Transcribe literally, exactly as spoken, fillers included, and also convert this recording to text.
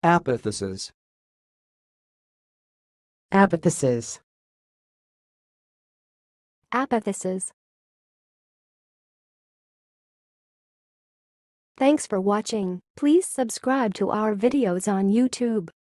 Apotheces. apotheces, Apotheces. Thanks for watching. Please subscribe to our videos on YouTube.